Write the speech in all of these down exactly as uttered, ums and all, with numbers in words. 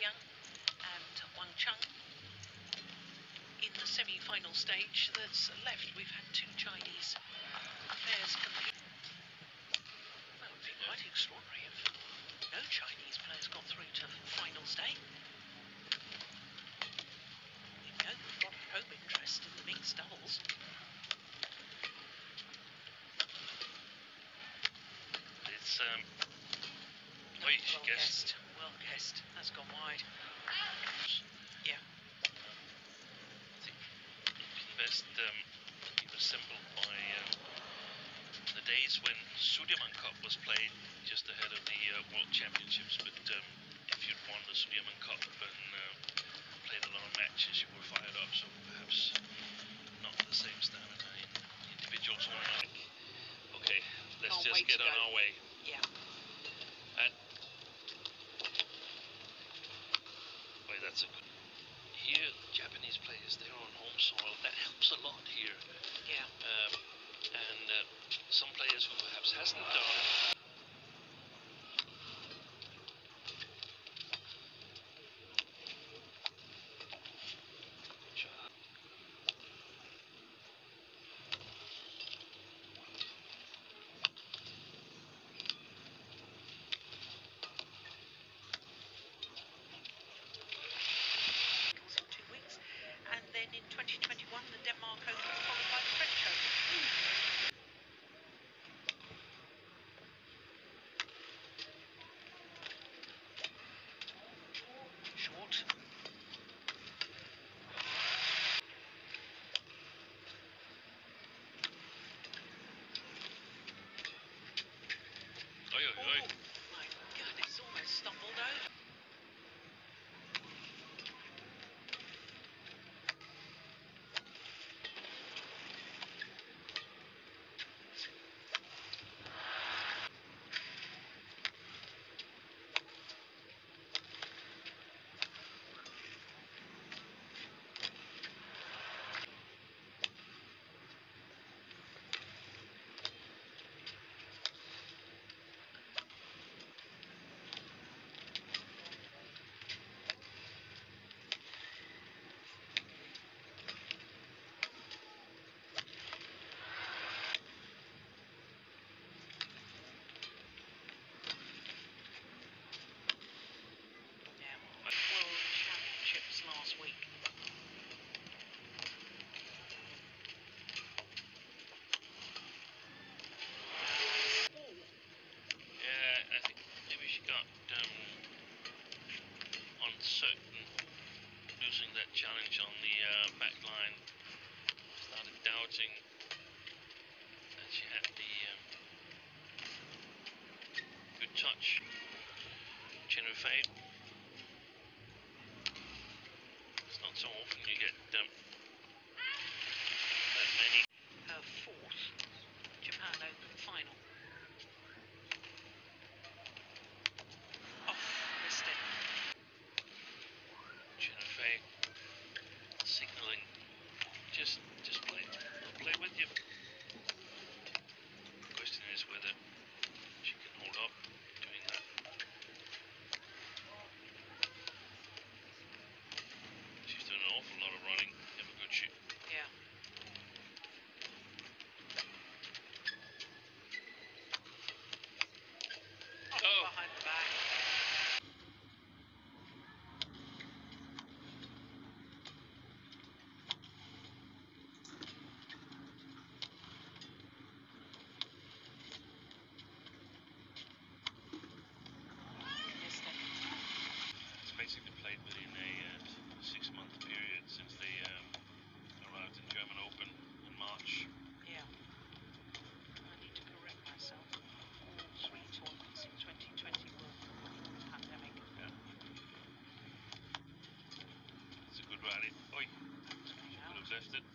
Yang and Wang Cheng. In the semi-final stage that's left, we've had two Chinese players compete. Well, it would be quite extraordinary if no Chinese players got through to final stage. We know we've got home interest in the mixed doubles. It's um. No, Wait, well guessed. Well guessed. That's gone wide. Yeah. I think the best um, he was assembled by um, the days when Sudirman Cup was played just ahead of the uh, World Championships. But um, if you'd won the Sudirman Cup and uh, played a lot of matches, you were fired up. So perhaps not the same standard in individual tournament. Okay, let's Can't just get on go. our way. Yeah. And wait, that's a good. Here, Japanese players, they're on home soil. That helps a lot here. Yeah. Um, and uh, some players who perhaps hasn't done it. And then in twenty twenty-one, the Denmark Open followed by the French Open. Short. Oi, oi, oi. Oh my God, it's almost stumbled over. Last week. Yeah, I think maybe she got um, uncertain losing that challenge on the uh, back line. Started doubting that she had the um, good touch. Chen Yu Fei. It's not so often you get um, that many. Her fourth Japan Open final. Oh, missed it. Chen Yu Fei signaling, just, just play, I'll play with you. The question is whether she can hold up doing that. She's doing an awful lot of running, Yamaguchi. Yeah. Oh, Oh. behind the back. Missed it. It's basically played within a uh, six-month period since they um, arrived in German Open in March. Yeah. I need to correct myself. All three tournaments in twenty twenty were pandemic. Yeah. It's a good rally. Oi, It's going could out. have left it.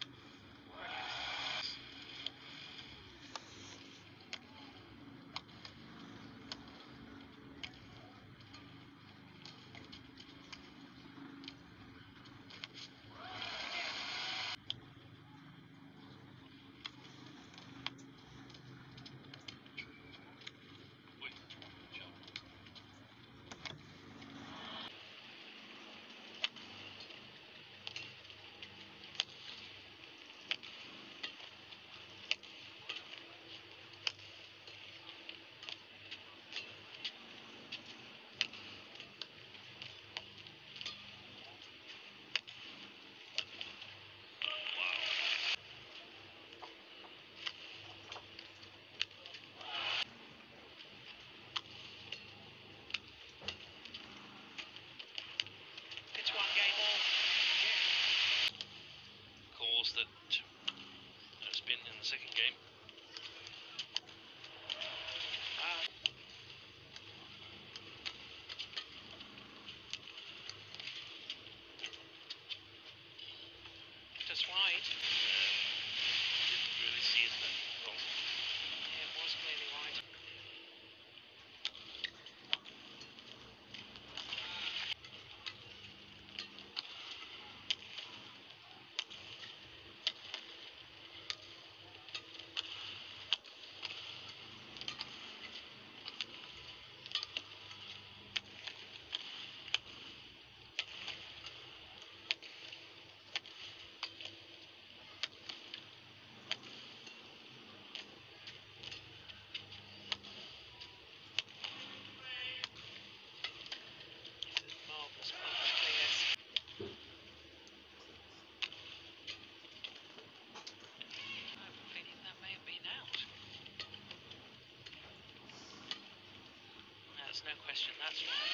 no question, that's right.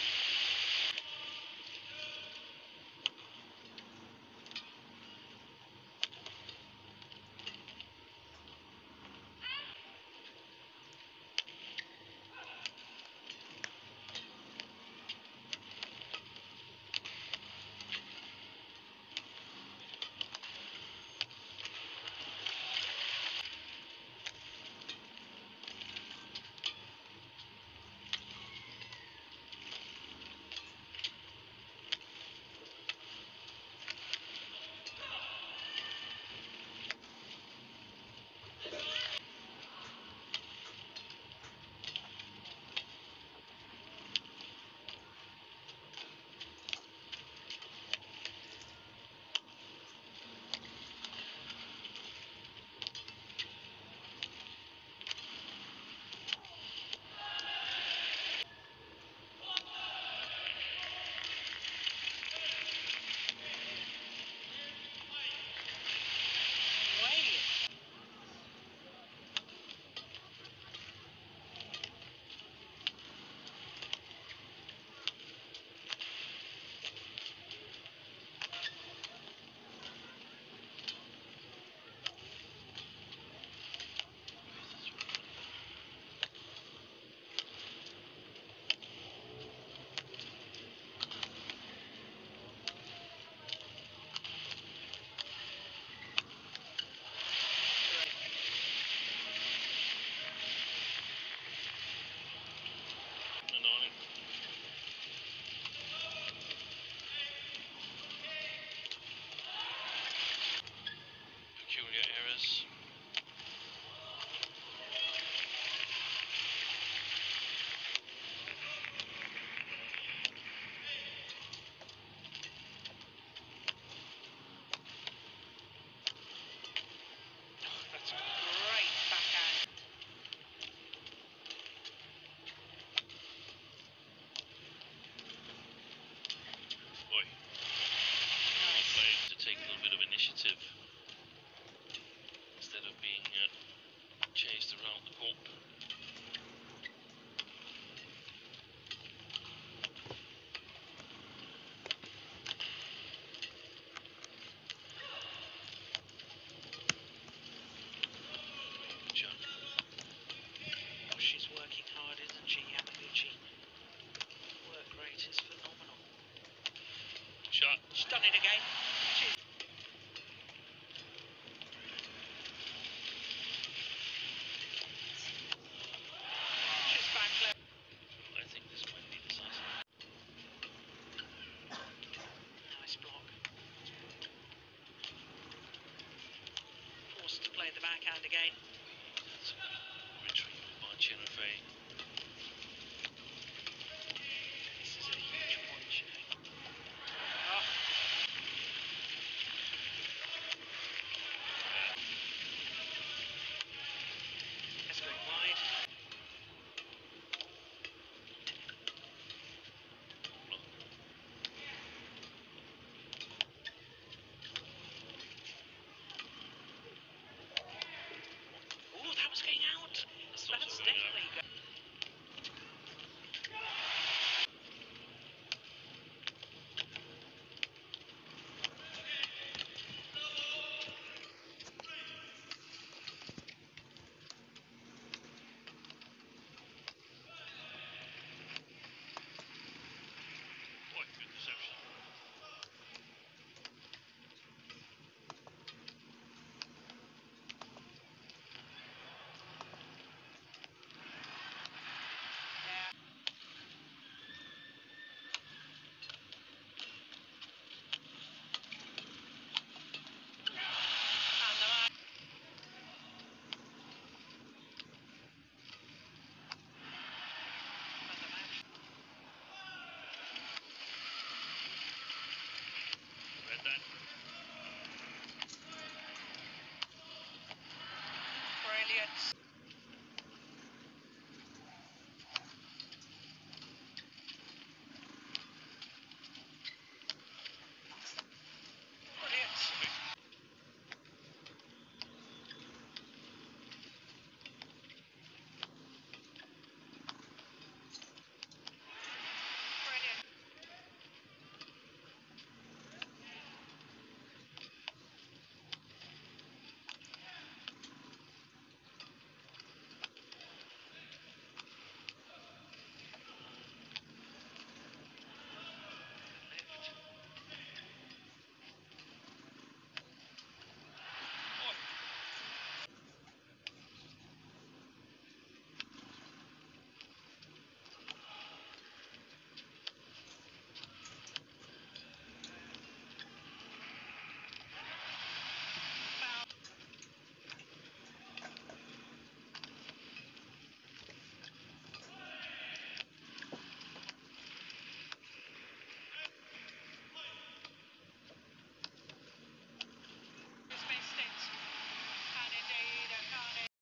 Peculiar errors. That's a great backhand. Boy. Well played to take a little bit of initiative instead of being uh, chased around the court. Good job. Oh, she's working hard, isn't she, Yamaguchi? Work rate is phenomenal. Shot. She's done it again. She's She's back left. I think this might be decisive. Nice block. Forced to play the backhand again. That's a retrieval by Chen Yu Fei.